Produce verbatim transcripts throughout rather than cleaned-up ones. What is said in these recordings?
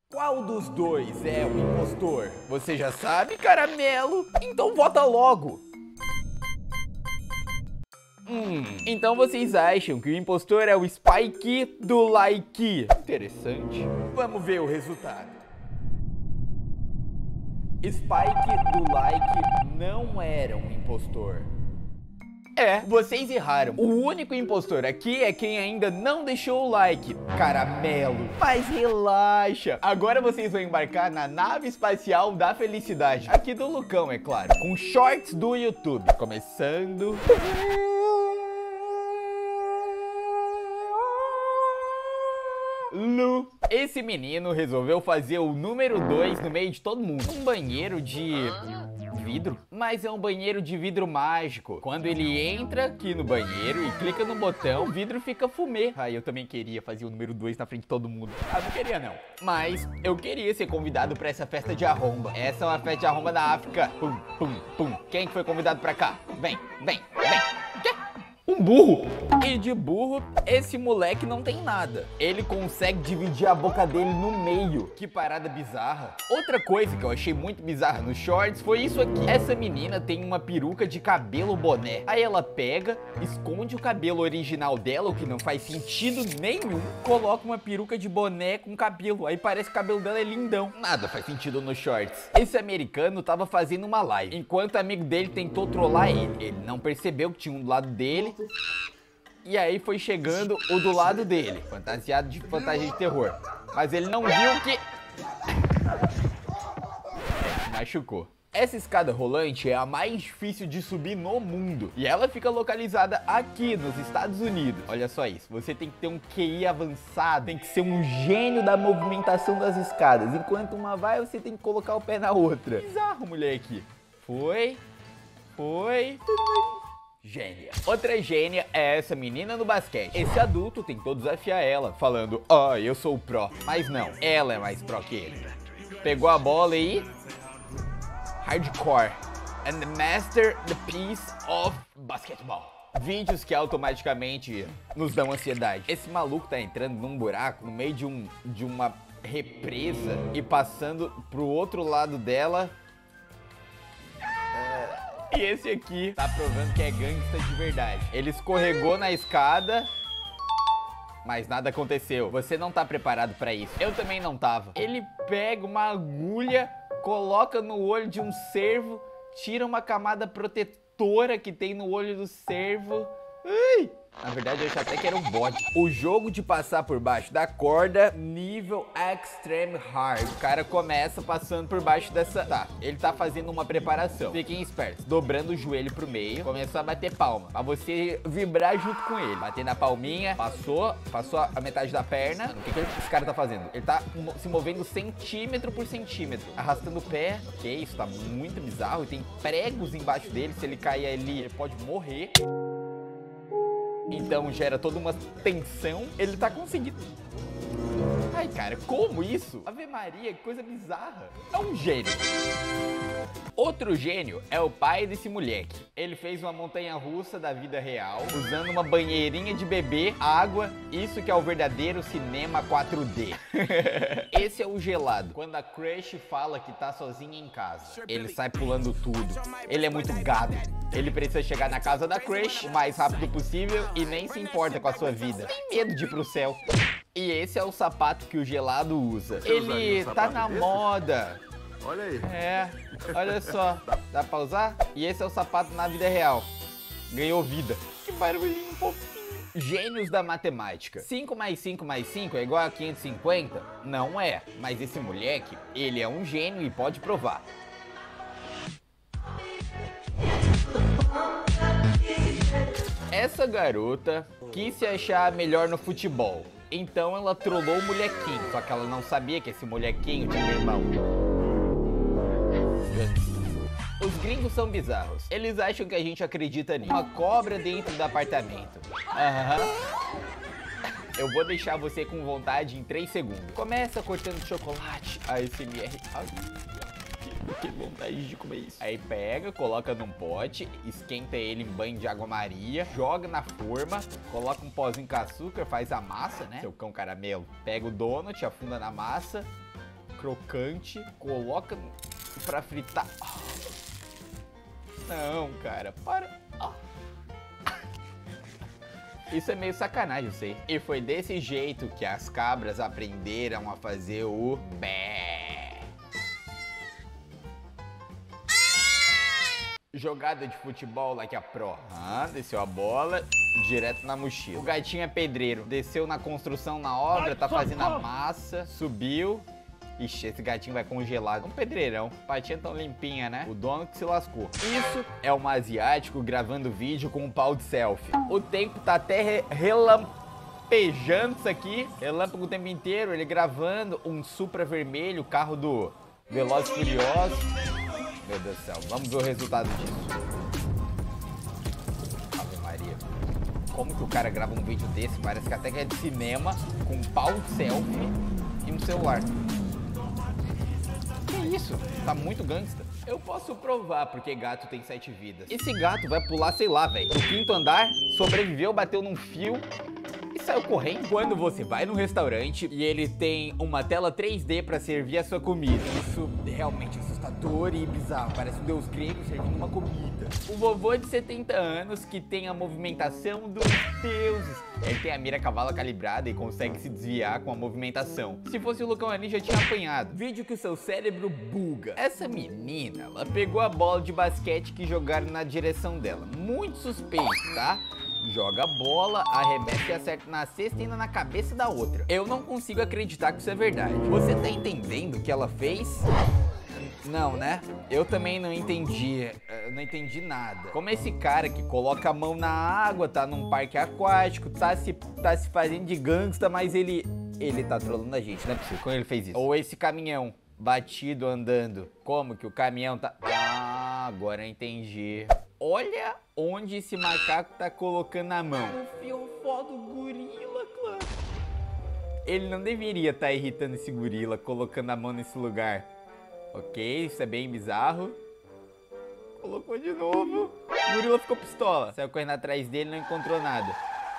Qual dos dois é o impostor? Você já sabe, caramelo? Então vota logo! Hum, então vocês acham que o impostor é o Spike do like? Interessante. Vamos ver o resultado. Spike do like não era um impostor. É, vocês erraram. O único impostor aqui é quem ainda não deixou o like, caramelo. Mas relaxa, agora vocês vão embarcar na nave espacial da felicidade. Aqui do Lucão, é claro, com shorts do YouTube. Começando... Lu. Esse menino resolveu fazer o número dois no meio de todo mundo. Um banheiro de... vidro? Mas é um banheiro de vidro mágico. Quando ele entra aqui no banheiro e clica no botão, o vidro fica fumê. Ah, eu também queria fazer o número dois na frente de todo mundo. Ah, não queria não. Mas eu queria ser convidado pra essa festa de arromba. Essa é uma festa de arromba da África. Pum, pum, pum. Quem que foi convidado pra cá? Vem, vem, vem. Quê? Um burro. E de burro, esse moleque não tem nada. Ele consegue dividir a boca dele no meio. Que parada bizarra. Outra coisa que eu achei muito bizarra nos shorts foi isso aqui. Essa menina tem uma peruca de cabelo boné. Aí ela pega, esconde o cabelo original dela, o que não faz sentido nenhum. Coloca uma peruca de boné com cabelo. Aí parece que o cabelo dela é lindão. Nada faz sentido nos shorts. Esse americano tava fazendo uma live, enquanto o amigo dele tentou trollar ele. Ele não percebeu que tinha um do lado dele. E aí foi chegando o do lado dele, fantasiado de fantasia de terror. Mas ele não viu que... Machucou. Essa escada rolante é a mais difícil de subir no mundo. E ela fica localizada aqui nos Estados Unidos. Olha só isso, você tem que ter um Q I avançado, tem que ser um gênio da movimentação das escadas. Enquanto uma vai, você tem que colocar o pé na outra. Bizarro, moleque. Foi, foi... Gênia. Outra gênia é essa menina no basquete. Esse adulto tentou desafiar ela, falando, ó, oh, eu sou o pró. Mas não, ela é mais pró que ele. Pegou a bola e... Hardcore. And master the piece of basketball. Vídeos que automaticamente nos dão ansiedade. Esse maluco tá entrando num buraco no meio de, um, de uma represa e passando pro outro lado dela... E esse aqui tá provando que é gangsta de verdade. Ele escorregou na escada, mas nada aconteceu. Você não tá preparado pra isso. Eu também não tava. Ele pega uma agulha, coloca no olho de um cervo, tira uma camada protetora que tem no olho do cervo. Ai! Na verdade, eu achei até que era um bode. O jogo de passar por baixo da corda, nível Extreme Hard. O cara começa passando por baixo dessa... Tá, ele tá fazendo uma preparação. Fiquem espertos. Dobrando o joelho pro meio. Começou a bater palma. Pra você vibrar junto com ele. Bater na palminha. Passou. Passou a metade da perna. O que, que esse cara tá fazendo? Ele tá se movendo centímetro por centímetro. Arrastando o pé. Ok, isso tá muito bizarro. E tem pregos embaixo dele. Se ele cair ali, ele pode morrer. Então gera toda uma tensão. Ele tá conseguindo. Ai, cara, como isso? Ave Maria, que coisa bizarra. É um gênio. Outro gênio é o pai desse moleque. Ele fez uma montanha-russa da vida real, usando uma banheirinha de bebê, água, isso que é o verdadeiro cinema quatro D. Esse é o gelado. Quando a crush fala que tá sozinha em casa, ele sai pulando tudo. Ele é muito gado. Ele precisa chegar na casa da crush o mais rápido possível e nem se importa com a sua vida. Tem medo de ir pro céu. E esse é o sapato que o gelado usa. Ele tá na moda. Olha aí. É, olha só. Dá pra usar? E esse é o sapato na vida real. Ganhou vida. Que barulhinho fofinho. Gênios da matemática. cinco mais cinco mais cinco é igual a quinhentos e cinquenta? Não é. Mas esse moleque, ele é um gênio e pode provar. Essa garota quis se achar melhor no futebol. Então ela trollou o molequinho. Só que ela não sabia que esse molequinho tinha um irmão. Os gringos são bizarros. Eles acham que a gente acredita nisso. Uma cobra dentro do apartamento. Aham. Eu vou deixar você com vontade em três segundos. Começa cortando chocolate. A S M R. Ai, que vontade de comer isso. Aí pega, coloca num pote, esquenta ele em banho de água maria, joga na forma, coloca um pozinho com açúcar, faz a massa, né? Seu cão caramelo. Pega o donut, afunda na massa, crocante, coloca pra fritar. Não, cara, para. Isso é meio sacanagem, eu sei. E foi desse jeito que as cabras aprenderam a fazer o bé. Jogada de futebol like a pro. Ah, desceu a bola direto na mochila. O gatinho é pedreiro. Desceu na construção na obra, tá fazendo a massa, subiu. Ixi, esse gatinho vai congelar. Um pedreirão. Patinha tão limpinha, né? O dono que se lascou. Isso é um asiático gravando vídeo com um pau de selfie. O tempo tá até re relampejando isso aqui. Relâmpago o tempo inteiro. Ele gravando um Supra vermelho, carro do Velozes e Furiosos. Meu Deus do céu. Vamos ver o resultado disso. Ave Maria. Como que o cara grava um vídeo desse? Parece que até que é de cinema, com um pau de selfie e um celular. Que isso? Tá muito gangsta. Eu posso provar porque gato tem sete vidas. Esse gato vai pular, sei lá, velho, do quinto andar, sobreviveu, bateu num fio e saiu correndo. Quando você vai num restaurante e ele tem uma tela três D pra servir a sua comida. Isso é realmente assustador e bizarro. Parece um deus grego servindo uma comida. O vovô de setenta anos que tem a movimentação dos deuses. Ele tem a mira cavalo calibrada e consegue se desviar com a movimentação. Se fosse o Lucão ali, já tinha apanhado. Vídeo que o seu cérebro buga. Essa menina, ela pegou a bola de basquete que jogaram na direção dela. Muito suspeito, tá? Joga a bola, arremessa e acerta na cesta e ainda na cabeça da outra. Eu não consigo acreditar que isso é verdade. Você tá entendendo o que ela fez? Não, né? Eu também não entendi. Eu não entendi nada. Como esse cara que coloca a mão na água, tá num parque aquático, tá se, tá se fazendo de gangsta, mas ele... Ele tá trolando a gente, não é possível. Como ele fez isso? Ou esse caminhão batido andando. Como que o caminhão tá... Ah, agora eu entendi. Olha onde esse macaco tá colocando a mão. O fiofó do gorila, clã. Ele não deveria estar irritando esse gorila, colocando a mão nesse lugar. Ok, isso é bem bizarro. Colocou de novo. O gorila ficou pistola. Saiu correndo atrás dele e não encontrou nada.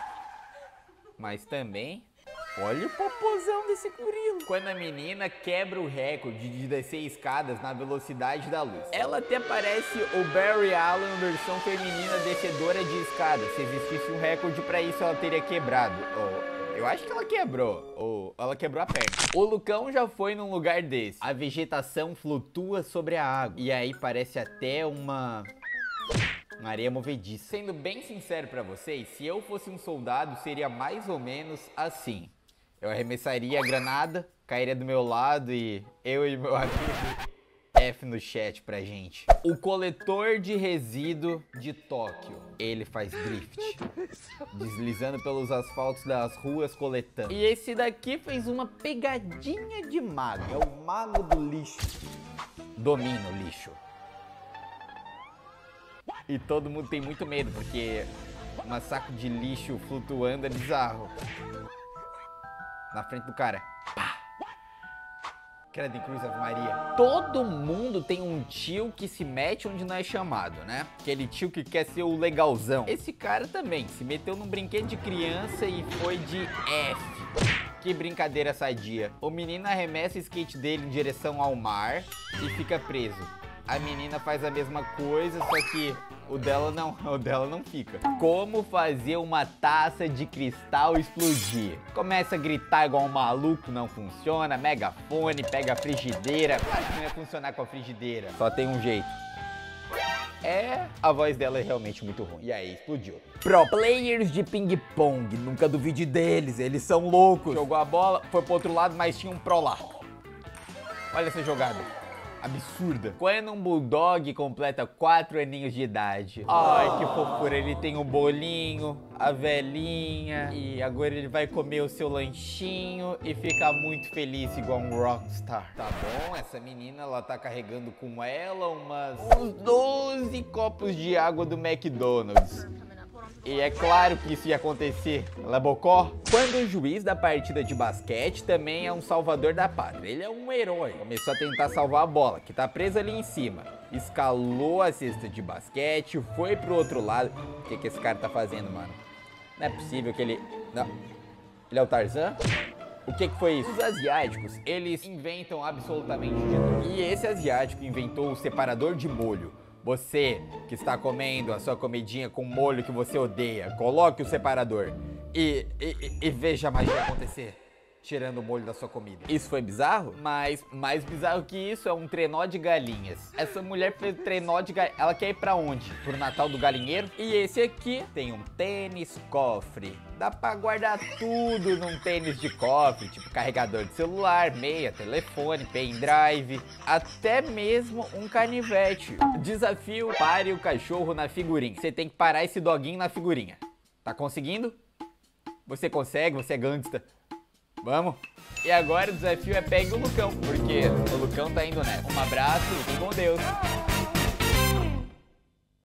Mas também... Olha o popozão desse gorila. Quando a menina quebra o recorde de descer escadas na velocidade da luz. Ela até parece o Barry Allen versão feminina descedora de escadas. Se existisse um recorde pra isso, ela teria quebrado. Oh, eu acho que ela quebrou. Ou oh, ela quebrou a perna. O Lucão já foi num lugar desse. A vegetação flutua sobre a água. E aí parece até uma... uma areia movediça. Sendo bem sincero pra vocês, se eu fosse um soldado, seria mais ou menos assim. Eu arremessaria a granada, cairia do meu lado e eu e meu amigo... F no chat pra gente. O coletor de resíduo de Tóquio. Ele faz drift. Deslizando pelos asfaltos das ruas coletando. E esse daqui fez uma pegadinha de mago. É o mago do lixo. Domina o lixo. E todo mundo tem muito medo, porque um saco de lixo flutuando é bizarro. Na frente do cara. Pá! Credo em Cruz Ave Maria. Todo mundo tem um tio que se mete onde não é chamado, né? Aquele tio que quer ser o legalzão. Esse cara também se meteu num brinquedo de criança e foi de F. Que brincadeira sadia. O menino arremessa o skate dele em direção ao mar e fica preso. A menina faz a mesma coisa, só que o dela não, o dela não fica. Como fazer uma taça de cristal explodir? Começa a gritar igual um maluco, não funciona. Megafone, pega a frigideira. Claro que não ia funcionar com a frigideira. Só tem um jeito. É, a voz dela é realmente muito ruim. E aí, explodiu. Pro players de ping-pong, nunca duvide deles, eles são loucos. Jogou a bola, foi pro outro lado, mas tinha um pro lá. Olha essa jogada. Absurda. Quando um bulldog completa quatro aninhos de idade. Ai, que fofura. Ele tem um bolinho, a velhinha. E agora ele vai comer o seu lanchinho e ficar muito feliz igual um rockstar. Tá bom, essa menina, ela tá carregando com ela umas... uns doze copos de água do McDonald's. E é claro que isso ia acontecer, Labocó. Quando o juiz da partida de basquete também é um salvador da pátria. Ele é um herói. Começou a tentar salvar a bola, que tá presa ali em cima. Escalou a cesta de basquete, foi pro outro lado. O que que esse cara tá fazendo, mano? Não é possível que ele... Não. Ele é o Tarzan? O que que foi isso? Os asiáticos, eles inventam absolutamente de tudo. E esse asiático inventou o separador de molho. Você que está comendo a sua comidinha com molho que você odeia, coloque o separador e, e, e veja a magia acontecer, tirando o molho da sua comida. Isso foi bizarro? Mas mais bizarro que isso é um trenó de galinhas. Essa mulher fez trenó de galinhas. Ela quer ir pra onde? Pro Natal do galinheiro? E esse aqui tem um tênis cofre. Dá pra guardar tudo num tênis de cofre, tipo carregador de celular, meia, telefone, pendrive, até mesmo um canivete. Desafio: pare o cachorro na figurinha. Você tem que parar esse doguinho na figurinha. Tá conseguindo? Você consegue? Você é gangsta. Vamos? E agora o desafio é pegue o Lucão, porque o Lucão tá indo nessa. Um abraço, fiquem com Deus.